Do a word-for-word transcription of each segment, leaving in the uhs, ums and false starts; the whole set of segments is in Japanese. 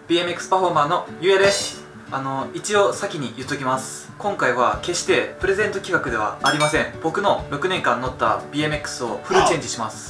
ビーエムエックス パフォーマーのゆうやです。あの一応先に言っときます。今回は決してプレゼント企画ではありません。僕のろくねんかん乗った ビーエムエックス をフルチェンジします。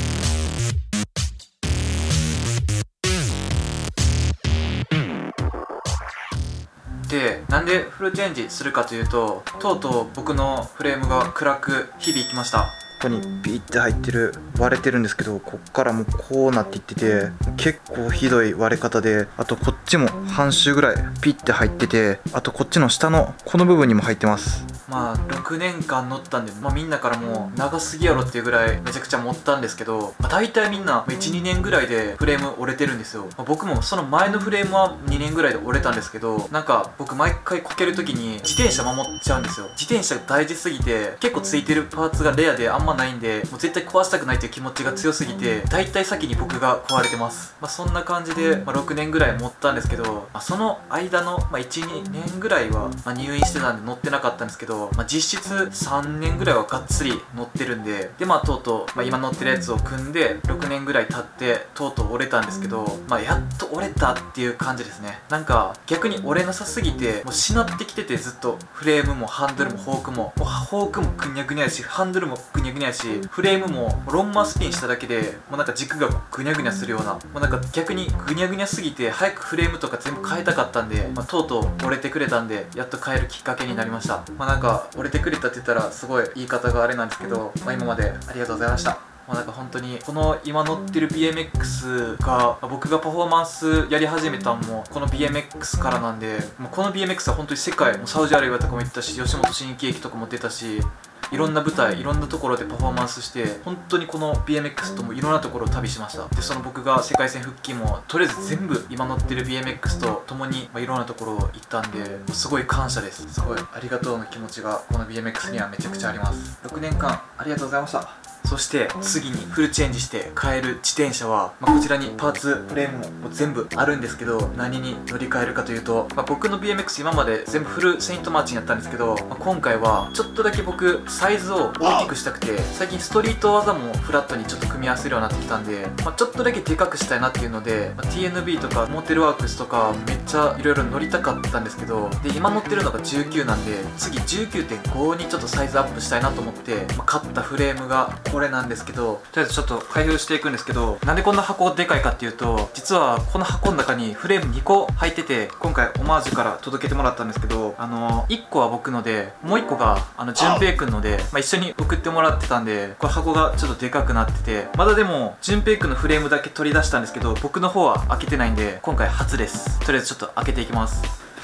で、なんでフルチェンジするかというと、とうとう僕のフレームが暗く日々いきました。ここにビーって入ってる、割れてるんですけど、こっからもうこうなっていってて、結構ひどい割れ方で、あとこっちも半周ぐらいピッて入ってて、あとこっちの下のこの部分にも入ってます。まあろくねんかん乗ったんで、まあ、みんなからも長すぎやろっていうぐらいめちゃくちゃ持ったんですけど、まあ、大体みんないちにねんぐらいでフレーム折れてるんですよ。まあ、僕もその前のフレームはにねんぐらいで折れたんですけど、なんか僕毎回こける時に自転車守っちゃうんですよ。自転車が大事すぎて、結構ついてるパーツがレアであんまないんで、もう絶対壊したくないっていう気持ちが強すぎて、大体先に僕が壊れてます。まあ、そんな感じで、まあ、ろくねんぐらい持ったんですけど、まあ、その間の、まあ、いちにねんぐらいは、まあ、入院してたんで乗ってなかったんですけど、まあ、実質さんねんぐらいはがっつり乗ってるんで、でまあとうとう、まあ、今乗ってるやつを組んでろくねんぐらい経ってとうとう折れたんですけど、まあやっと折れたっていう感じですね。なんか逆に折れなさすぎて、もうしなってきてて、ずっとフレームもハンドルもフォークも、もうフォークもぐにゃぐにゃやし、ハンドルもぐにゃぐにゃやし、フレームもロンマースピンしただけでもうなんか軸がぐにゃぐにゃするような、もうなんか逆にぐにゃぐにゃすぎて早くフレームとか全部変えたかったんで、まあ、とうとう折れてくれたんで、やっと変えるきっかけになりました。まあなんか折れてくれたって言ったらすごい言い方があれなんですけど、まあ、今までありがとうございました。まあなんか本当にこの今乗ってる ビーエムエックス が、僕がパフォーマンスやり始めたのもこの ビーエムエックス からなんで、もうこの ビーエムエックス は本当に世界、もうサウジアラビアとかも行ったし、吉本新喜劇とかも出たし、いろんな舞台、いろんなところでパフォーマンスして、本当にこの ビーエムエックス ともいろんなところを旅しました。でその僕が世界戦復帰もとりあえず全部今乗ってる ビーエムエックス と共に、まあ、いろんなところ行ったんで、すごい感謝です。すごいありがとうの気持ちがこの ビーエムエックス にはめちゃくちゃあります。ろくねんかんありがとうございました。そして次にフルチェンジして買える自転車は、まあ、こちらにパーツフレームも全部あるんですけど、何に乗り換えるかというと、まあ、僕の ビーエムエックス 今まで全部フルセイントマーチンやったんですけど、まあ、今回はちょっとだけ僕サイズを大きくしたくて、最近ストリート技もフラットにちょっと組み合わせるようになってきたんで、まあ、ちょっとだけでかくしたいなっていうので、まあ、ティーエヌビー とかモーテルワークスとかめっちゃいろいろ乗りたかったんですけど、で今乗ってるのがじゅうきゅうなんで、次 じゅうきゅうてんご にちょっとサイズアップしたいなと思って、まあ、買ったフレームがこれなんですけど、とりあえずちょっと開封していくんですけど、なんでこんな箱でかいかっていうと、実はこの箱の中にフレームにこ入ってて、今回オマージュから届けてもらったんですけど、あのいっこは僕ので、もういっこがあの淳平くんので、まあ、一緒に送ってもらってたんで、これ箱がちょっとでかくなってて、まだでも淳平くんのフレームだけ取り出したんですけど、僕の方は開けてないんで今回初です。とりあえずちょっと開けていきます。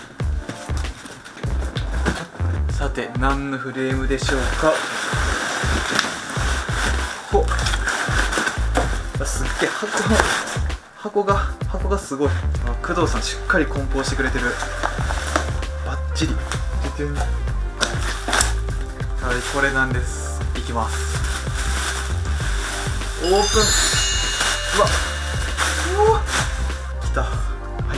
さて何のフレームでしょうか。ほっ、すっげえ箱の箱が箱がすごい。あ、工藤さんしっかり梱包してくれてる。バッチリ出てる。はい、これなんです。いきます。オープン。うわうわきた。はい、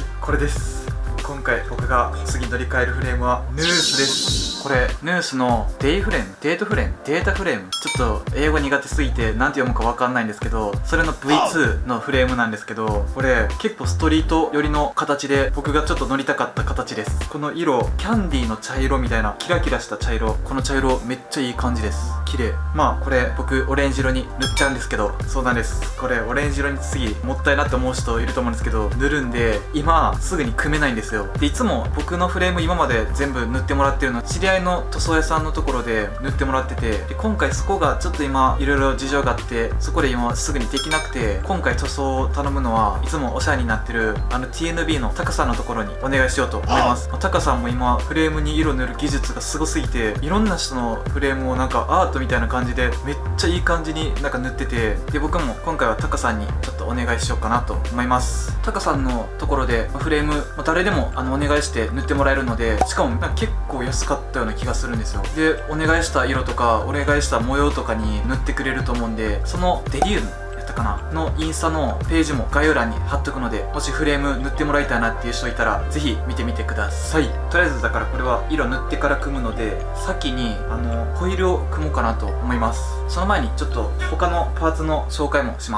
これです。今回僕が次乗り換えるフレームはヌースです。これヌースのデイフレーム、デートフレーム、データフレーム、ちょっと英語苦手すぎて何て読むか分かんないんですけど、それの ブイツー のフレームなんですけど、これ結構ストリート寄りの形で、僕がちょっと乗りたかった形です。この色、キャンディーの茶色みたいなキラキラした茶色、この茶色めっちゃいい感じです。綺麗。まあこれ僕オレンジ色に塗っちゃうんですけど、そうなんです。これオレンジ色に次もったいなって思う人いると思うんですけど、塗るんで今すぐに組めないんですよ。でいつも僕のフレーム今まで全部塗ってもらってるの知り合いの塗装屋さんのところで塗ってもらってて、で今回そこがちょっと今いろいろ事情があって、そこで今すぐにできなくて、今回塗装を頼むのはいつもお世話になってるあの ティーエヌビー のタカさんのところにお願いしようと思います。タカさんも今フレームに色塗る技術がすごすぎて、いろんな人のフレームをなんかアートみたいな感じでめっちゃいい感じになんか塗ってて、で僕も今回はタカさんにちょっとお願いしようかなと思います。タカさんのところでフレーム誰でもあのお願いして塗ってもらえるので、しかもなんか結構安かったような気がするんですよ。でお願いした色とかお願いした模様とかに塗ってくれると思うんで、そのデリウムやったかなのインスタのページも概要欄に貼っとくので、もしフレーム塗ってもらいたいなっていう人いたらぜひ見てみてください。とりあえずだからこれは色塗ってから組むので、先にあのホイールを組もうかなと思います。その前にちょっと他のパーツの紹介もします。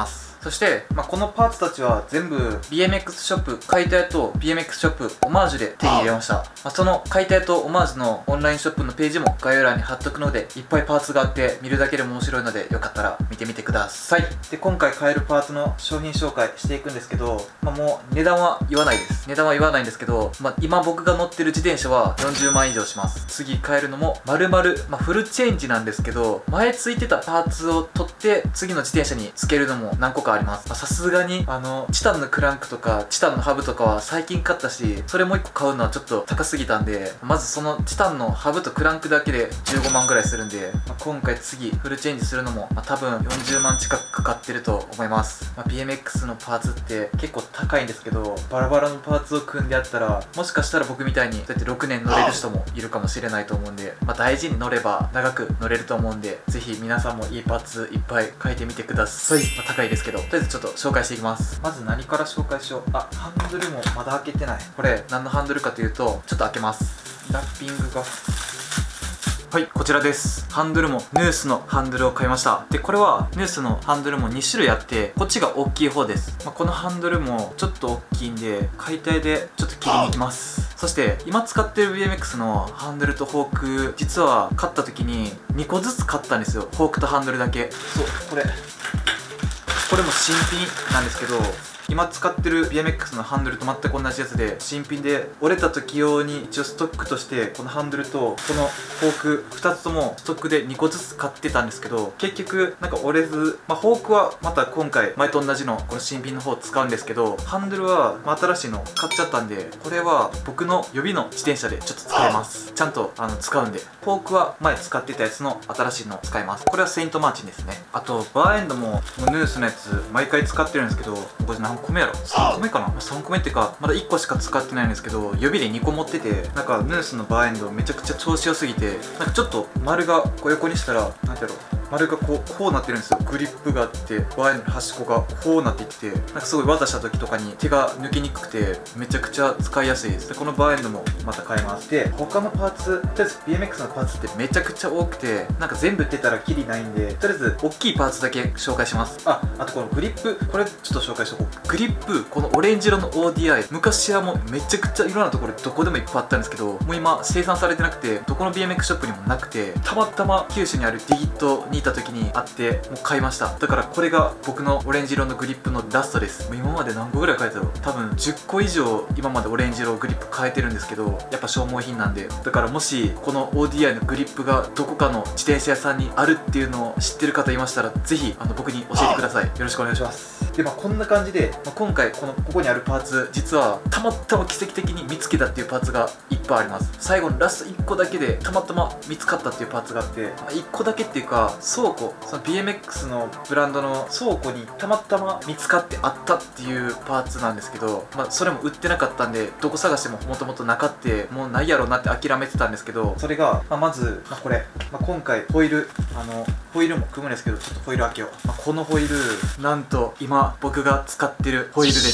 そして、まあ、このパーツたちは全部 ビーエムエックス ショップ解体と ビーエムエックス ショップオマージュで手に入れました。まあ、その解体とオマージュのオンラインショップのページも概要欄に貼っとくので、いっぱいパーツがあって見るだけでも面白いので、よかったら見てみてください。で、今回買えるパーツの商品紹介していくんですけど、まあ、もう値段は言わないです。値段は言わないんですけど、まあ、今僕が乗ってる自転車はよんじゅうまん以上します。次買えるのも丸々、まあ、フルチェンジなんですけど、前ついてたパーツを取って次の自転車につけるのも何個かあります。さすがにあのチタンのクランクとかチタンのハブとかは最近買ったし、それもいっこ買うのはちょっと高すぎたんで、まずそのチタンのハブとクランクだけでじゅうごまんぐらいするんで、まあ、今回次フルチェンジするのも、まあ、多分よんじゅうまん近くかかってると思います。まあ、ビーエムエックス のパーツって結構高いんですけど、バラバラのパーツを組んであったら、もしかしたら僕みたいにそうやってろくねん乗れる人もいるかもしれないと思うんで、まあ、大事に乗れば長く乗れると思うんで、ぜひ皆さんもいいパーツいっぱい変えてみてください。まあ、高いですけど、とりあえずちょっと紹介していきます。まず何から紹介しよう。あ、ハンドルもまだ開けてない。これ何のハンドルかというと、ちょっと開けます。ラッピングが、はい、こちらです。ハンドルもヌースのハンドルを買いました。で、これはヌースのハンドルもに種類あって、こっちが大きい方です。まあ、このハンドルもちょっと大きいんで、解体でちょっと切りに行きます。そして今使ってる ビーエムエックス のハンドルとフォーク、実は買った時ににこずつ買ったんですよ。フォークとハンドルだけ。そう、これこれも新品なんですけど、今使ってる ビーエムエックス のハンドルと全く同じやつで、新品で折れた時用に一応ストックとしてこのハンドルとこのフォークふたつともストックでにこずつ買ってたんですけど、結局なんか折れず、まあ、フォークはまた今回前と同じのこの新品の方を使うんですけど、ハンドルはまあ新しいの買っちゃったんで、これは僕の予備の自転車でちょっと使えます。ちゃんとあの使うんで。フォークは前使ってたやつの新しいのを使います。これはセイントマーチンですね。あとバーエンドももうヌースのやつ毎回使ってるんですけど、これ何個目やろ、さんこめかな、さんこめっていうかまだいっこしか使ってないんですけど、予備でにこ持ってて、なんかヌースのバーエンドめちゃくちゃ調子良すぎて、なんかちょっと丸がこう横にしたらなんだろう、丸がこうこうなってるんですよ。グリップがあってバーエンドの端っこがこうなっていって、なんかすごい渡した時とかに手が抜きにくくてめちゃくちゃ使いやすいです。で、このバーエンドもまた買えます。で、他のパーツ、とりあえず ビーエムエックス のパーツってめちゃくちゃ多くて、なんか全部出たらキリないんで、とりあえず大きいパーツだけ紹介します。あ、あとこのグリップ、これちょっと紹介しとこう。グリップ、このオレンジ色の オーディーアイ、 昔はもうめちゃくちゃいろんなところでどこでもいっぱいあったんですけど、もう今生産されてなくて、どこの ビーエムエックス ショップにもなくて、たまたま九州にあるディギットにいた時にあって、もう買いました。だからこれが僕のオレンジ色のグリップのラストです。もう今まで何個ぐらい買えたろう、多分じゅっこ以上今までオレンジ色グリップ買えてるんですけど、やっぱ消耗品なんで、だからもしこの オーディーアイ のグリップがどこかの自転車屋さんにあるっていうのを知ってる方いましたら、ぜひあの僕に教えてください。よろしくお願いします。で、まあこんな感じで、まあ、今回このここにあるパーツ、実はたまたま奇跡的に見つけたっていうパーツがいっぱいあります。最後のラストいっこだけでたまたま見つかったっていうパーツがあって、まあ、いっこだけっていうか倉庫、その ビーエムエックス のブランドの倉庫にたまたま見つかってあったっていうパーツなんですけど、まあ、それも売ってなかったんで、どこ探してももともとなかって、もうないやろうなって諦めてたんですけど、それが、まあ、まず、まあ、これ、まあ、今回ホイール、あのホイールも組むんですけど、ちょっとホイール開けよう。まあ、このホイール、なんと今僕が使ってるホイールです。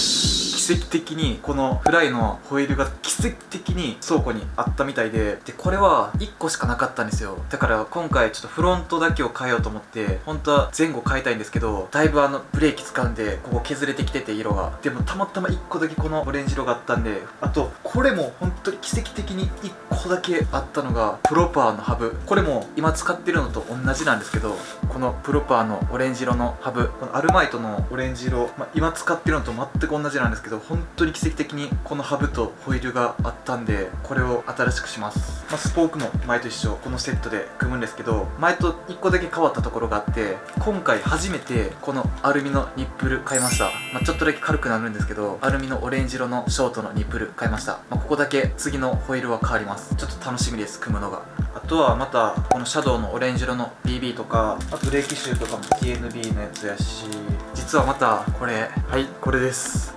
奇跡的にこのフライのホイールが奇跡的に倉庫にあったみたいで、でこれはいっこしかなかったんですよ。だから今回ちょっとフロントだけを変えようと思って、本当は前後変えたいんですけど、だいぶあのブレーキ使うんでここ削れてきてて色が、でもたまたまいっこだけこのオレンジ色があったんで、あとこれも本当に奇跡的にいっこだけあったのがプロパーのハブ。これも今使ってるのと同じなんですけど、このプロパーのオレンジ色のハブ、このアルマイトのオレンジ色、まあ、今使ってるのと全く同じなんですけど、本当に奇跡的にこのハブとホイールがあったんで、これを新しくします。まあ、スポークも前と一緒、このセットで組むんですけど、前といっこだけ変わったところがあって、今回初めてこのアルミのニップル買いました。まあ、ちょっとだけ軽くなるんですけど、アルミのオレンジ色のショートのニップル買いました。まあ、ここだけ次のホイールは変わります。ちょっと楽しみです、組むのが。あとはまたこのシャドウのオレンジ色の ビービー とか、あとブレーキシューとかも ティーエヌビー のやつやし、実はまたこれ、はい、これです。また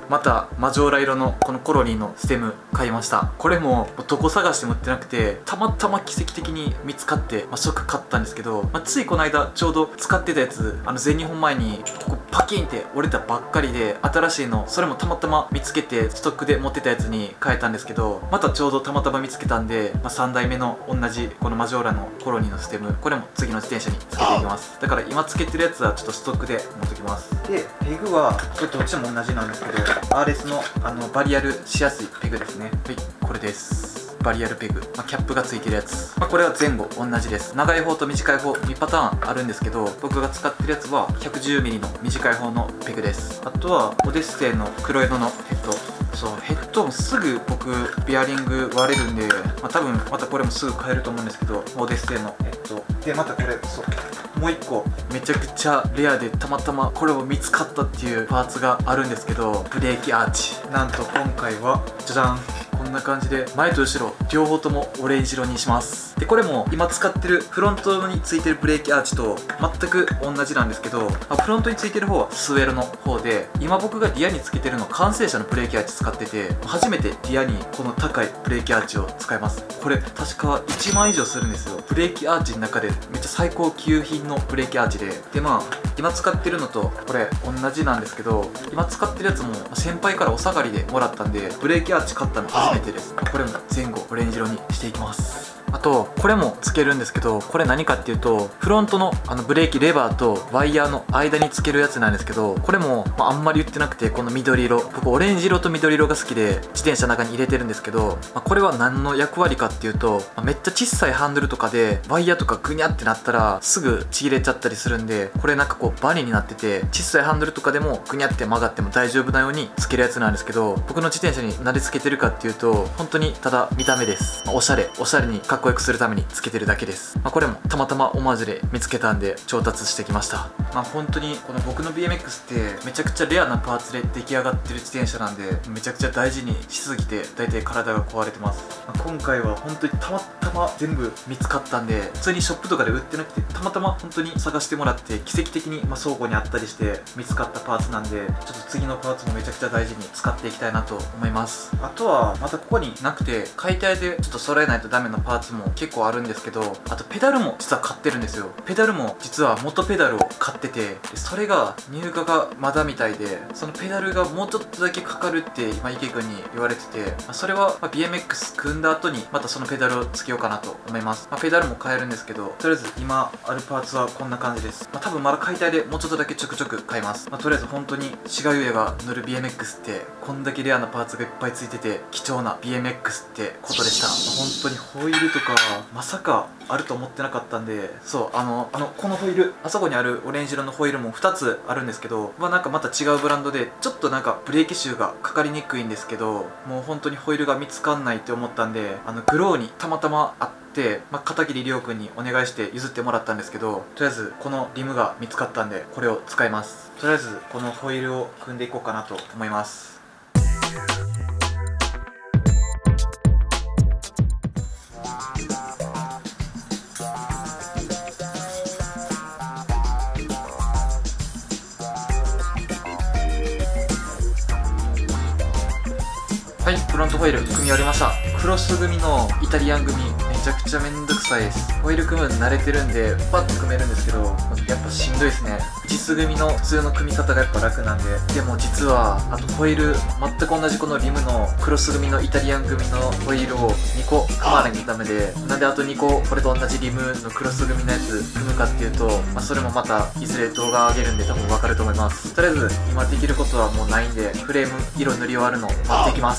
マジョーラ色のこのコロニーのステム買いました。これもどこ探しても売ってなくて、たまたま奇跡的に見つかって、まあ、即買ったんですけど、まあ、ついこの間ちょうど使ってたやつ、あの全日本前にここパキンって折れたばっかりで、新しいのそれもたまたま見つけてストックで持ってたやつに変えたんですけど、またちょうどたまたま見つけたんで、まあ、さんだいめの同じこのマジョーラのコロニーのステム、これも次の自転車につけていきます。だから今つけてるやつはちょっとストックで持ってきます。でペグはこれどっちも同じなんですけど、 アールエス のあのバリアルしやすいペグですね。はい、これです。バリアルペグ、まあ、キャップがついてるやつ、まあ、これは前後同じです。長い方と短い方にパターンあるんですけど、僕が使ってるやつは ひゃくじゅうミリ の短い方のペグです。あとはオデッセイの黒色のヘッド、そうヘッドもすぐ僕ベアリング割れるんで、まあ、多分またこれもすぐ買えると思うんですけど、オデッセイのヘッドで、またこれそうもういっこめちゃくちゃレアでたまたまこれを見つかったっていうパーツがあるんですけど、ブレーキアーチ、なんと今回はじゃじゃん、こんな感じで前と後ろ両方ともオレンジ色にします。でこれも今使ってるフロントについてるブレーキアーチと全く同じなんですけど、まあ、フロントについてる方はスウェロの方で、今僕がディアにつけてるの完成車のブレーキアーチ使ってて、初めてディアにこの高いブレーキアーチを使います。これ確かいちまん以上するんですよ。ブレーキアーチの中でめっちゃ最高級品のブレーキアーチで、でまあ今使ってるのとこれ同じなんですけど、今使ってるやつも先輩からお下がりでもらったんで、ブレーキアーチ買ったの初めてです。これも前後オレンジ色にしていきます。あとこれもつけるんですけど、これ何かっていうと、フロントのあのブレーキレバーとワイヤーの間につけるやつなんですけど、これも、まあ、あんまり言ってなくて、この緑色、僕オレンジ色と緑色が好きで自転車の中に入れてるんですけど、まあ、これは何の役割かっていうと、まあ、めっちゃ小さいハンドルとかでワイヤーとかグニャってなったらすぐちぎれちゃったりするんで、これなんかこうバネになってて、小さいハンドルとかでもグニャって曲がっても大丈夫なようにつけるやつなんですけど、僕の自転車に何でつけてるかっていうと、本当にただ見た目です。まあ、おしゃれおしゃれにかっこよくするためにつけてるだけです。まあ、これもたまたまオマージュで見つけたんで調達してきました。まあ本当にこの僕の ビーエムエックス ってめちゃくちゃレアなパーツで出来上がってる自転車なんで、めちゃくちゃ大事にしすぎて大体体が壊れてます。まあ、今回は本当にたまたま全部見つかったんで、普通にショップとかで売ってなくて、たまたま本当に探してもらって奇跡的にまあ倉庫にあったりして見つかったパーツなんで、ちょっと次のパーツもめちゃくちゃ大事に使っていきたいなと思います。あとはまたここになくて解体でちょっと揃えないとダメなパーツも結構あるんですけど、あとペダルも実は買ってるんですよ。ペダルも実は元ペダルを買ってて、それが入荷がまだみたいで、そのペダルがもうちょっとだけかかるって今池君に言われてて、それは ビーエムエックス 組んだ後にまたそのペダルをつけようかなと思います。まあ、ペダルも買えるんですけど、とりあえず今あるパーツはこんな感じです。まあ、多分まだ解体でもうちょっとだけちょくちょく買います。まあ、とりあえず本当に志賀優也が乗る ビーエムエックス ってこんだけレアなパーツがいっぱいついてて貴重な ビーエムエックス ってことでした。本当にホイールとかまさかあると思ってなかったんで、そうあのあのこのホイール、あそこにあるオレンジ色のホイールもふたつあるんですけど、まあ、なんかまた違うブランドでちょっとなんかブレーキシューがかかりにくいんですけど、もう本当にホイールが見つかんないって思ったんで、あのグローにたまたまあって、まあ、片桐亮君にお願いして譲ってもらったんですけど、とりあえずこのリムが見つかったんでこれを使います。とりあえずこのホイールを組んでいこうかなと思います。はい、フロントホイール組み終わりました。クロス組のイタリアン組めちゃくちゃめんどくさいです。ホイール組むの慣れてるんでパッと組めるんですけど、やっぱしんどいですね。実組の普通の組み方がやっぱ楽なんで。でも実はあとホイール全く同じこのリムのクロス組のイタリアン組のホイールをにこ組まないとダメで、なんであとにここれと同じリムのクロス組のやつ組むかっていうと、まあ、それもまたいずれ動画上げるんで多分わかると思います。とりあえず今できることはもうないんで、フレーム色塗り終わるの待っていきます。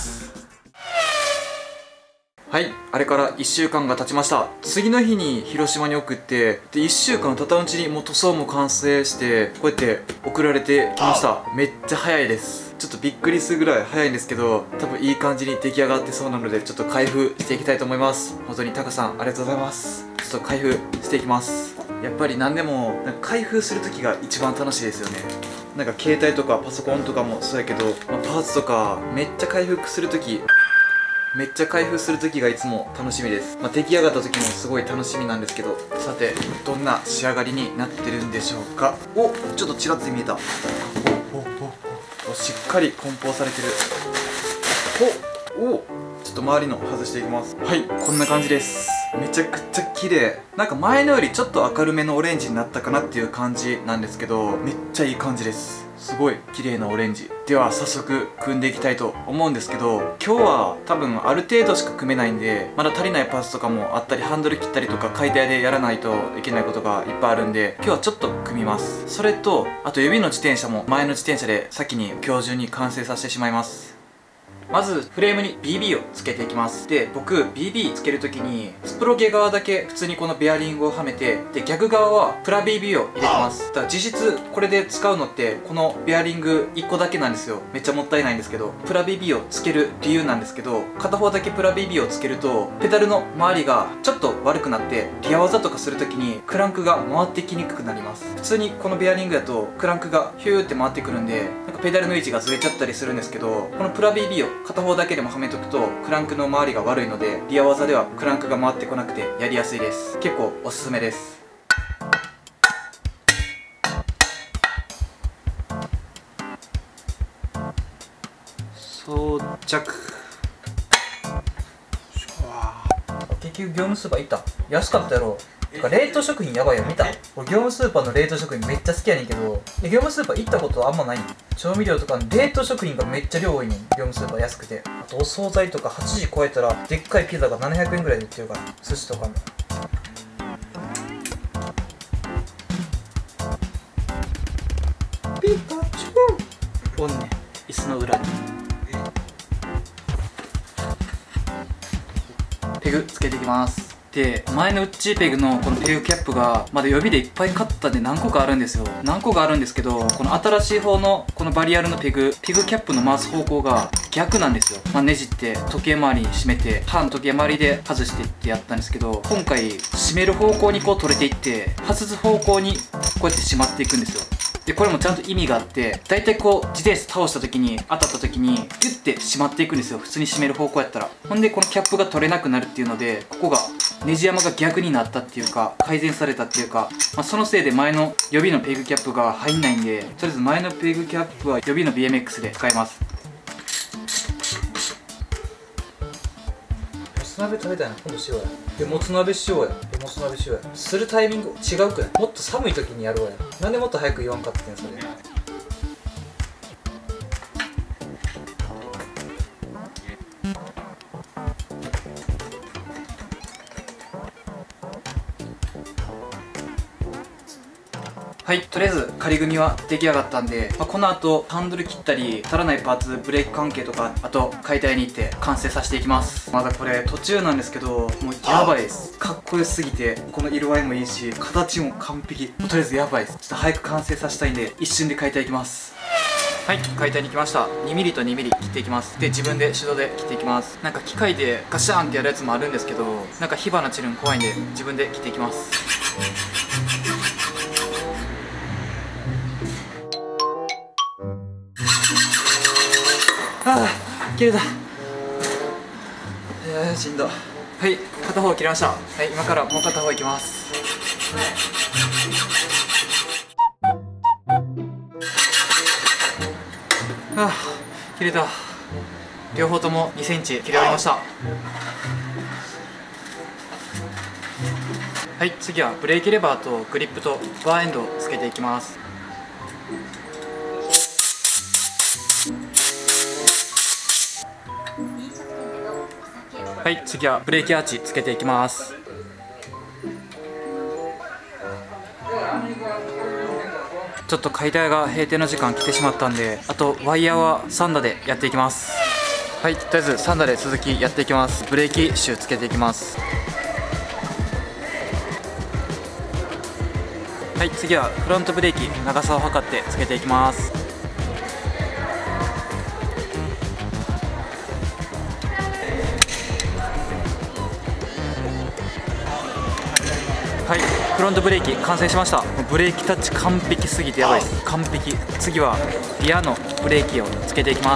はい、あれからいっしゅうかんが経ちました。次の日に広島に送って、でいっしゅうかん経たうちにもう塗装も完成してこうやって送られてきました。めっちゃ早いです。ちょっとびっくりするぐらい早いんですけど、多分いい感じに出来上がってそうなので、ちょっと開封していきたいと思います。本当にタカさんありがとうございます。ちょっと開封していきます。やっぱり何でもなんか開封する時が一番楽しいですよね。なんか携帯とかパソコンとかもそうやけど、まあ、パーツとかめっちゃ開封する時めっちゃ開封する時がいつも楽しみです。まあ、出来上がった時もすごい楽しみなんですけど、さてどんな仕上がりになってるんでしょうか。お、ちょっとちらっと見えた。おおおお、 しっかり梱包されてる。おお、ちょっと周りの外していきます。はい、こんな感じです。めちゃくちゃ綺麗。なんか前のよりちょっと明るめのオレンジになったかなっていう感じなんですけど、めっちゃいい感じです。すごい綺麗なオレンジ。では早速組んでいきたいと思うんですけど、今日は多分ある程度しか組めないんで、まだ足りないパーツとかもあったり、ハンドル切ったりとか解体でやらないといけないことがいっぱいあるんで、今日はちょっと組みます。それとあと指の自転車も前の自転車で先に今日中に完成させてしまいます。まずフレームに ビービー をつけていきます。で、僕 ビービー つけるときにスプロゲ側だけ普通にこのベアリングをはめて、で逆側はプラ ビービー を入れてます。だから実質これで使うのってこのベアリングいっこだけなんですよ。めっちゃもったいないんですけど、プラ ビービー をつける理由なんですけど、片方だけプラ ビービー をつけるとペダルの周りがちょっと悪くなって、リア技とかするときにクランクが回ってきにくくなります。普通にこのベアリングだとクランクがヒューって回ってくるんで、なんかペダルの位置がずれちゃったりするんですけど、このプラ ビービー を片方だけでもはめとくとクランクの周りが悪いので、リア技ではクランクが回ってこなくてやりやすいです。結構おすすめです。装着。結局業務スーパー行った。安かったやろ。てか冷凍食品やばいよ。見た？俺業務スーパーの冷凍食品めっちゃ好きやねんけど、業務スーパー行ったことあんまない。調味料とか冷凍食品がめっちゃ量多いねん。業務スーパー安くて。あとお惣菜とかはちじ超えたらでっかいピザがななひゃくえんぐらいで売ってるから、寿司とかも。ピカチュウおんねん、椅子の裏に。ペグつけていきます。で、前のウッチーペグのこのペグキャップがまだ予備でいっぱい買ったんで何個かあるんですよ。何個かあるんですけど、この新しい方のこのバリアルのペグペグキャップの回す方向が逆なんですよ。まあ、ねじって時計回りに締めて、半時計回りで外していってやったんですけど、今回締める方向にこう取れていって、外す方向にこうやってしまっていくんですよ。で、これもちゃんと意味があって、だいたいこう自転車倒した時に当たった時にギュッてしまっていくんですよ。普通に締める方向やったら。ほんでこのキャップが取れなくなるっていうので、ここがネジ山が逆になったっていうか、改善されたっていうか、まあ、そのせいで前の予備のペグキャップが入んないんで、とりあえず前のペグキャップは予備の ビーエムエックス で使います。もつ鍋食べたいな。今度しようや。で、もつ鍋しようや。で、もつ鍋しようや。するタイミング違うくない？もっと寒い時にやろうや。なんでもっと早く言わんかったんそれ。はい、とりあえず仮組みは出来上がったんで、まあ、この後ハンドル切ったり足らないパーツ、ブレーキ関係とか、あと解体に行って完成させていきます。まだこれ途中なんですけど、もうやばいです。かっこよすぎて、この色合いもいいし形も完璧。とりあえずやばいです。ちょっと早く完成させたいんで一瞬で解体いきます。はい、解体に来ました。にミリとにミリ切っていきます。で、自分で手動で切っていきます。なんか機械でガシャーンってやるやつもあるんですけど、なんか火花散るの怖いんで自分で切っていきます。ああ、切れた。えー、しんど。はい、片方切れました。はい、今からもう片方いきます。ああ、切れた。両方ともにセンチ切れ終わりました。はい、次はブレーキレバーとグリップとバーエンドをつけていきます。はい、次はブレーキアーチつけていきます。ちょっと解体が閉店の時間来てしまったんで、あとワイヤーはサンダでやっていきます。はい、とりあえずサンダで続きやっていきます。ブレーキシューつけていきます。はい、次はフロントブレーキ長さを測ってつけていきます。はい、フロントブレーキ完成しました。ブレーキタッチ完璧すぎてやばいです。完璧。次はリアのブレーキをつけていきます。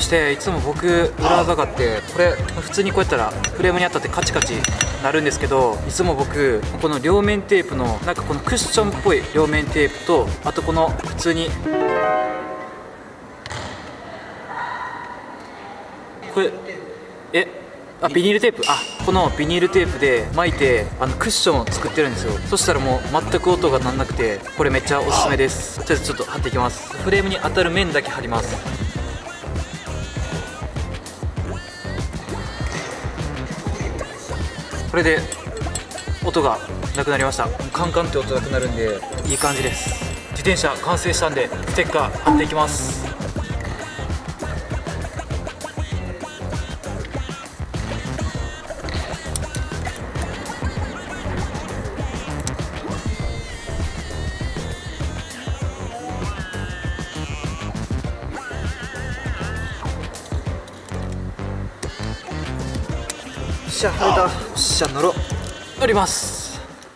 していつも僕裏技があって、これ普通にこうやったらフレームに当たってカチカチなるんですけど、いつも僕この両面テープのなんかこのクッションっぽい両面テープと、あとこの普通にこれえあビニールテープ、あこのビニールテープで巻いてあのクッションを作ってるんですよ。そしたらもう全く音が鳴らなくて、これめっちゃおすすめです。とりあえずちょっと貼っていきます。フレームに当たる面だけ貼ります。これで音がなくなりました。カンカンって音なくなるんでいい感じです。自転車完成したんでステッカー貼っていきます。よっしゃ晴れた。よっしゃ乗ろう。乗ります。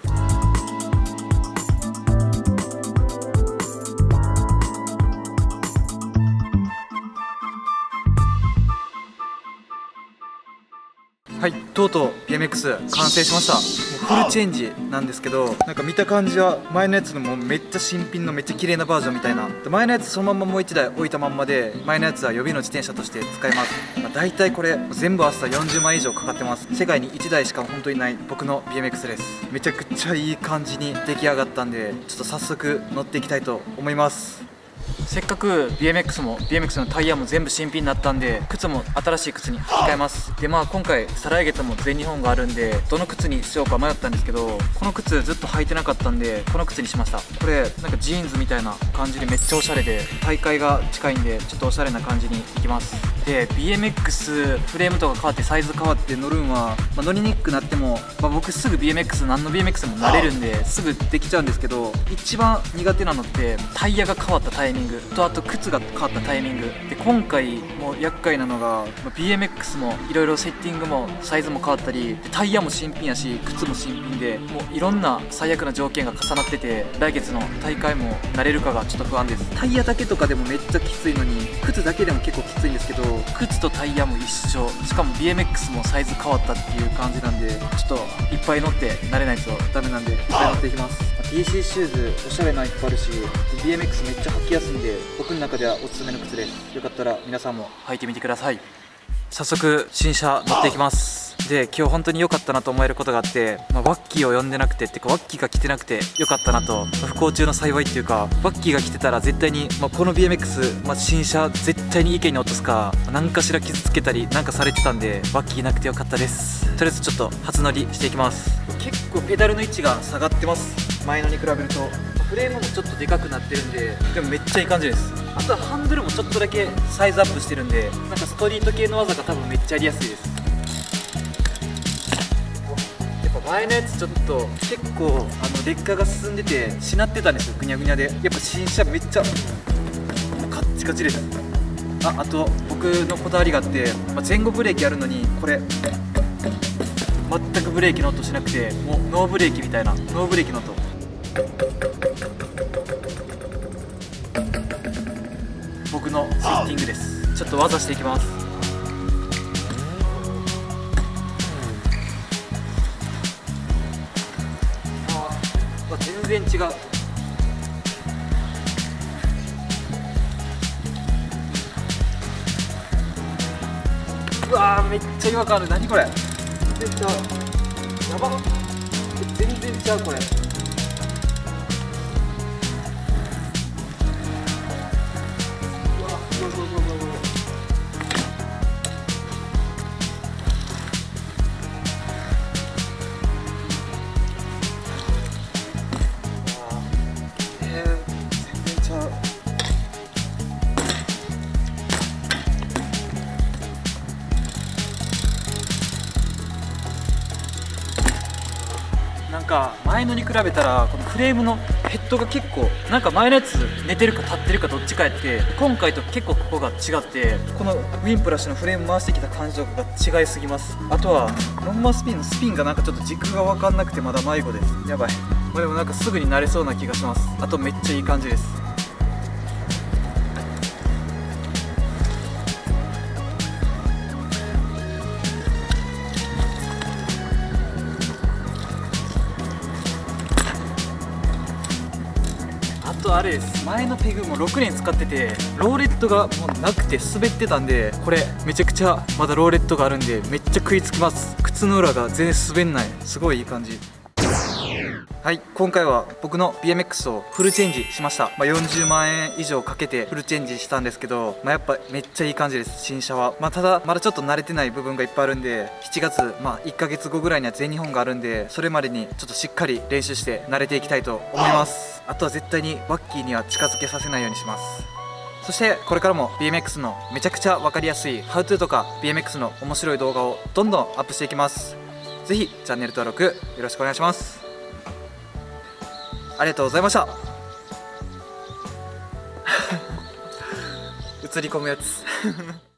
はい、とうとう ビーエムエックス 完成しました。もうフルチェンジなんですけど、なんか見た感じは前のやつのもうめっちゃ新品のめっちゃ綺麗なバージョンみたいな。で前のやつそのままもういちだい置いたまんまで、前のやつは予備の自転車として使います。まあ、大体これ全部合わせたらよんじゅうまん以上かかってます。世界にいちだいしか本当にない僕の ビーエムエックス です。めちゃくちゃいい感じに出来上がったんで、ちょっと早速乗っていきたいと思います。せっかく ビーエムエックス も ビーエムエックス のタイヤも全部新品になったんで、靴も新しい靴に履き替えます。でまあ今回再来月も全日本があるんで、どの靴にしようか迷ったんですけど、この靴ずっと履いてなかったんでこの靴にしました。これなんかジーンズみたいな感じでめっちゃおしゃれで、大会が近いんでちょっとおしゃれな感じにいきます。で ビーエムエックス フレームとか変わってサイズ変わって乗るんは、まあ、乗りにくくなっても、まあ、僕すぐ ビーエムエックス 何の ビーエムエックス も慣れるんですぐできちゃうんですけど、一番苦手なのってタイヤが変わったタイミングと、あと靴が変わったタイミングで、今回も厄介なのが ビーエムエックス もいろいろセッティングもサイズも変わったり、タイヤも新品やし靴も新品で、もういろんな最悪な条件が重なってて、来月の大会も慣れるかがちょっと不安です。タイヤだけとかでもめっちゃきついのに、靴だけでも結構きついんですけど、靴とタイヤも一緒、しかも ビーエムエックス もサイズ変わったっていう感じなんで、ちょっといっぱい乗って慣れないとダメなんでいっぱい乗っていきます。 ディーシー シューズおしゃれないっぱいあるし、 ビーエムエックス めっちゃ履きやすいんで僕の中ではおすすめの靴です。よかったら皆さんも履いてみてください。早速新車乗っていきます。で今日本当に良かったなと思えることがあって、まあ、ワッキーを呼んでなくてってかワッキーが来てなくて良かったなと、まあ、不幸中の幸いっていうか、ワッキーが来てたら絶対に、まあ、この ビーエムエックス、まあ、新車絶対に意見に落とすか何かしら傷つけたりなんかされてたんで、ワッキーなくてよかったです。とりあえずちょっと初乗りしていきます。結構ペダルの位置が下がってます、前のに比べると。フレームもちょっとでかくなってるんで、でもめっちゃいい感じです。あとはハンドルもちょっとだけサイズアップしてるんで、なんかストリート系の技が多分めっちゃやりやすいです。やっぱ前のやつちょっと結構あの劣化が進んでてしなってたんですよ、ぐにゃぐにゃで。やっぱ新車めっちゃカッチカチです。ああと僕のこだわりがあって、まあ、前後ブレーキあるのにこれ全くブレーキの音しなくて、もうノーブレーキみたいな、ノーブレーキの音。僕のセッティングです。ちょっと技していきます。あ、全然違う。うわーめっちゃ違和感ある。何これ、全然違う。やばっ、全然違うこれ。なんか前のに比べたらこのフレームのヘッドが結構なんか前のやつ寝てるか立ってるかどっちかやって、今回と結構ここが違って、このウィンプラッシュのフレーム回してきた感じとかが違いすぎます。あとはノンマスピンのスピンがなんかちょっと軸が分かんなくてまだ迷子です。やばい。まあ、でもなんかすぐに慣れそうな気がします。あとめっちゃいい感じです。 とあれです、前のペグもろくねん使っててローレットがもうなくて滑ってたんで、これめちゃくちゃまだローレットがあるんでめっちゃ食いつきます。靴の裏が全然滑んない、すごいいい感じ。はい、今回は僕の ビーエムエックス をフルチェンジしました。まあ、よんじゅうまんえん以上かけてフルチェンジしたんですけど、まあ、やっぱめっちゃいい感じです、新車は。まあ、ただまだちょっと慣れてない部分がいっぱいあるんで、しちがつ、まあ、いっかげつごぐらいには全日本があるんで、それまでにちょっとしっかり練習して慣れていきたいと思います。あとは絶対にワッキーには近づけさせないようにします。そしてこれからも ビーエムエックス のめちゃくちゃ分かりやすい ハウトゥー とか ビーエムエックス の面白い動画をどんどんアップしていきます。ぜひチャンネル登録よろしくお願いします。ありがとうございました。映り込むやつ